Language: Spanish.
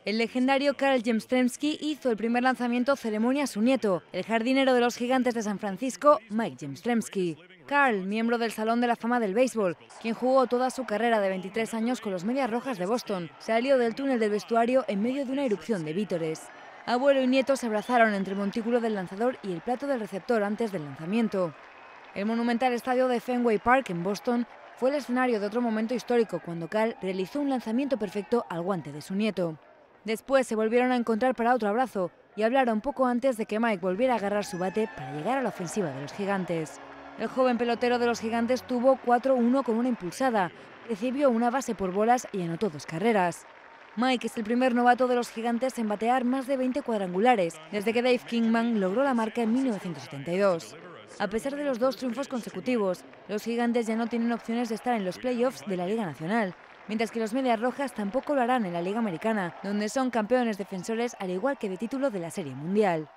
El legendario Carl Yastrzemski hizo el primer lanzamiento ceremonia a su nieto, el jardinero de los Gigantes de San Francisco, Mike Yastrzemski. Carl, miembro del Salón de la Fama del Béisbol, quien jugó toda su carrera de 23 años con los Medias Rojas de Boston, salió del túnel del vestuario en medio de una erupción de vítores. Abuelo y nieto se abrazaron entre el montículo del lanzador y el plato del receptor antes del lanzamiento. El monumental estadio de Fenway Park en Boston fue el escenario de otro momento histórico cuando Carl realizó un lanzamiento perfecto al guante de su nieto. Después se volvieron a encontrar para otro abrazo y hablaron poco antes de que Mike volviera a agarrar su bate para llegar a la ofensiva de los Gigantes. El joven pelotero de los Gigantes tuvo 4-1 con una impulsada, recibió una base por bolas y anotó 2 carreras. Mike es el primer novato de los Gigantes en batear más de 20 cuadrangulares desde que Dave Kingman logró la marca en 1972. A pesar de los 2 triunfos consecutivos, los Gigantes ya no tienen opciones de estar en los playoffs de la Liga Nacional, mientras que los Medias Rojas tampoco lo harán en la Liga Americana, donde son campeones defensores al igual que de título de la Serie Mundial.